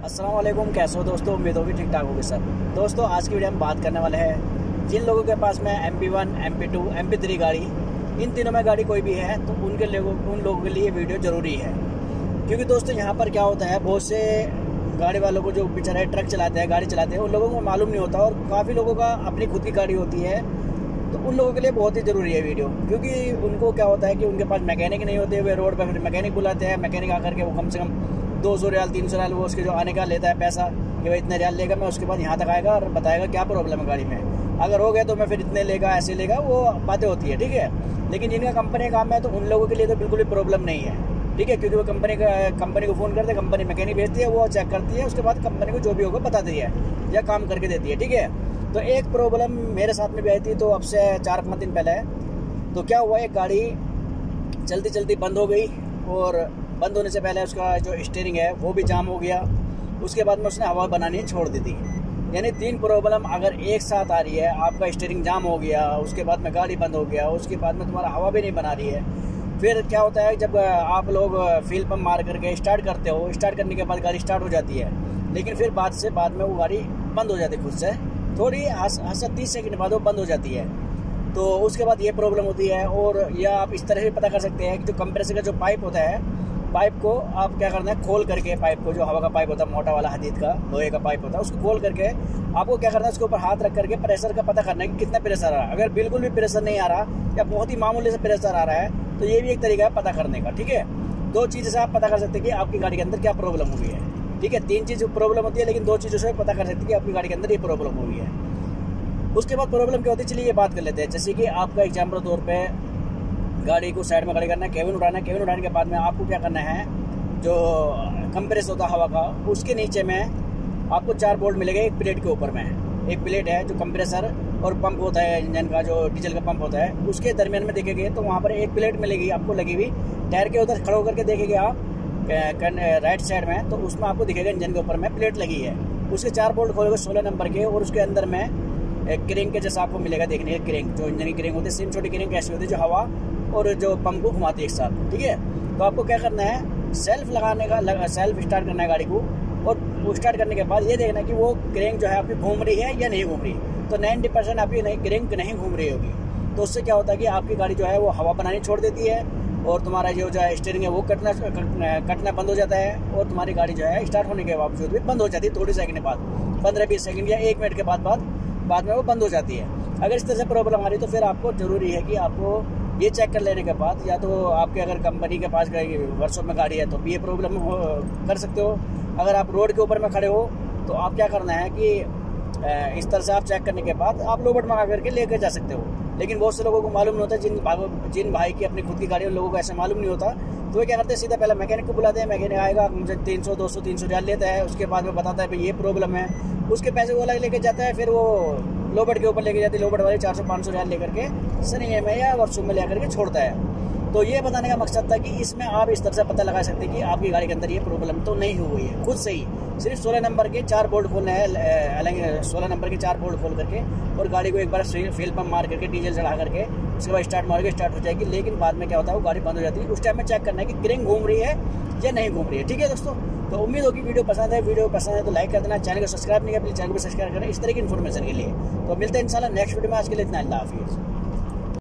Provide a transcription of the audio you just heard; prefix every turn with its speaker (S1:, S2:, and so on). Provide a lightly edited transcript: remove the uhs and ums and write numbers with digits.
S1: अस्सलाम वालेकुम, कैसे हो दोस्तों। उम्मीद होगी ठीक ठाक होगी सब। दोस्तों आज की वीडियो में बात करने वाले हैं जिन लोगों के पास में MP1, MP2, MP3 गाड़ी, इन तीनों में गाड़ी कोई भी है तो उन लोगों के लिए वीडियो ज़रूरी है। क्योंकि दोस्तों यहाँ पर क्या होता है, बहुत से गाड़ी वालों को जो बेचारे ट्रक चलाते हैं, गाड़ी चलाते हैं, उन लोगों को मालूम नहीं होता और काफ़ी लोगों का अपनी खुद की गाड़ी होती है, तो उन लोगों के लिए बहुत ही ज़रूरी है वीडियो। क्योंकि उनको क्या होता है कि उनके पास मैकेनिक नहीं होते, वे रोड पर मैकेनिक बुलाते हैं। मैकेनिक आकर के वो कम से कम 200 रियाल 300 रियाल वो उसके जो आने का लेता है पैसा कि भाई इतने रियाल लेगा, मैं उसके बाद यहाँ तक आएगा और बताएगा क्या प्रॉब्लम है गाड़ी में, अगर हो गया तो मैं फिर इतने लेगा, ऐसे लेगा, वो बातें होती है, ठीक है। लेकिन जिनका कंपनी का काम है तो उन लोगों के लिए तो बिल्कुल भी प्रॉब्लम नहीं है, ठीक है। क्योंकि वो कंपनी को फ़ोन करते हैं, कंपनी मैकेनिक भेजती है, वो चेक करती है, उसके बाद कंपनी को जो भी होगा बताती है या काम करके देती है, ठीक है। तो एक प्रॉब्लम मेरे साथ में भी आई थी, तो अब से 4-5 दिन पहले। तो क्या हुआ, एक गाड़ी चलती चलती बंद हो गई और बंद होने से पहले उसका जो स्टीयरिंग है वो भी जाम हो गया। उसके बाद में उसने हवा बनानी छोड़ दी थी। यानी 3 प्रॉब्लम अगर एक साथ आ रही है, आपका स्टीयरिंग जाम हो गया, उसके बाद में गाड़ी बंद हो गया, उसके बाद में तुम्हारा हवा भी नहीं बना रही है। फिर क्या होता है, जब आप लोग फ्यूल पंप मार करके स्टार्ट करते हो, स्टार्ट करने के बाद गाड़ी स्टार्ट हो जाती है, लेकिन फिर बाद में वो गाड़ी बंद हो जाती है खुद से, थोड़ी 30 सेकंड बाद वो बंद हो जाती है। तो उसके बाद ये प्रॉब्लम होती है। और या आप इस तरह से पता कर सकते हैं कि जो कंप्रेसर का जो पाइप होता है, पाइप को आप क्या करना है, खोल करके पाइप को, जो हवा का पाइप होता है मोटा वाला हदीद का लोहे का पाइप होता है, उसको खोल करके आपको क्या करना है, उसके ऊपर हाथ रख करके प्रेशर का पता करना है कि कितना प्रेशर आ रहा है। अगर बिल्कुल भी प्रेशर नहीं आ रहा या बहुत ही मामूली से प्रेशर आ रहा है तो ये भी एक तरीका है पता करने का, ठीक है। 2 चीज़ से आप पता कर सकते हैं कि आपकी गाड़ी के अंदर क्या प्रॉब्लम हुई है, ठीक है। 3 चीज़ प्रॉब्लम होती है, लेकिन 2 चीज़ों से पता कर सकते हैं कि आपकी गाड़ी के अंदर ये प्रॉब्लम हुई है। उसके बाद प्रॉब्लम क्या होती है, चलिए ये बात कर लेते हैं। जैसे कि आपका एग्जाम्पल तौर पे गाड़ी को साइड में खड़ी करना है, केबिन उठाना है। केबिन उठाने के बाद में आपको क्या करना है, जो कंप्रेस होता है हवा का, उसके नीचे में आपको 4 बोल्ट मिलेगा एक प्लेट के ऊपर में। एक प्लेट है जो कंप्रेसर और पंप होता है इंजन का, जो डीजल का पंप होता है, उसके दरमियान में देखेंगे तो वहाँ पर एक प्लेट मिलेगी आपको लगी हुई। टायर के उधर खड़े होकर के देखेंगे आप राइट साइड में, तो उसमें आपको दिखेगा इंजन के ऊपर में प्लेट लगी है। उसके 4 बोल्ट खोलेंगे 16 नंबर के, और उसके अंदर में एक क्रेंक के जैसा आपको मिलेगा देखने के, क्रेंक जो इंजन की क्रेंक होती है, सेम छोटी क्रेंक ऐसी होती है जो हवा और जो पंप को घुमाती है एक साथ, ठीक है। तो आपको क्या करना है, सेल्फ स्टार्ट करना है गाड़ी को, और स्टार्ट करने के बाद ये देखना है कि वो क्रेंक जो है आपकी घूम रही है या नहीं घूम रही। तो 90% आपकी क्रेंक नहीं घूम रही होगी, तो उससे क्या होता है कि आपकी गाड़ी जो है वो हवा बनानी छोड़ देती है, और तुम्हारा जो स्टीयरिंग है वो कटना बंद हो जाता है, और तुम्हारी गाड़ी जो है स्टार्ट होने के बावजूद भी बंद हो जाती है थोड़ी सेकंड बाद, 15-20 सेकंड या 1 मिनट के बाद में वो बंद हो जाती है। अगर इस तरह से प्रॉब्लम आ रही है तो फिर आपको ज़रूरी है कि आपको ये चेक कर लेने के बाद, या तो आपके अगर कंपनी के पास वर्कशॉप में गाड़ी है तो भी ये प्रॉब्लम कर सकते हो। अगर आप रोड के ऊपर में खड़े हो तो आप क्या करना है कि इस तरह से आप चेक करने के बाद आप लोबट मंगा करके लेकर जा सकते हो। लेकिन बहुत से लोगों को मालूम नहीं होता, जिन भाई की अपनी खुद की गाड़ी, उन लोगों को ऐसा मालूम नहीं होता, तो वो क्या करते हैं, सीधा पहले मैकेनिक को बुलाते हैं। मैकेनिक आएगा, मुझे 300-200-300 रियाल लेता है, उसके बाद में बताता है भाई ये प्रॉब्लम है, उसके पैसे वो अलग लेके जाता है, फिर वो लोबट के ऊपर लेके जाती है, लोबट वाले 400-500 रियाल लेकर के सनी में या वर्कशॉप में लेकर के छोड़ता है। तो ये बताने का मकसद था कि इसमें आप इस तरह से पता लगा सकते हैं कि आपकी गाड़ी के अंदर ये प्रॉब्लम तो नहीं हुई है खुद से ही। सिर्फ 16 नंबर के 4 बोल्ट खोलना है, 16 नंबर के 4 बोल्ट खोल करके, और गाड़ी को एक बार फ्यूल पंप मार करके डीजल चढ़ा करके उसके बाद स्टार्ट मारोगे, स्टार्ट हो जाएगी। लेकिन बाद में क्या होता है, वो गाड़ी बंद हो जाती है। उस टाइम में चेक करना है कि क्रेंक घूम रही है या नहीं घूम रही है, ठीक है दोस्तों। तो उम्मीद होगी वीडियो पसंद है। वीडियो पसंद है तो लाइक कर देना, चैनल को सब्सक्राइब नहीं किया प्लीज चैनल को सब्सक्राइब करना इस तरह की इन्फॉर्मेशन के लिए। तो मिलते हैं इंशाल्लाह नेक्स्ट वीडियो में। आज के लिए इतना, अल्लाह हाफिज़।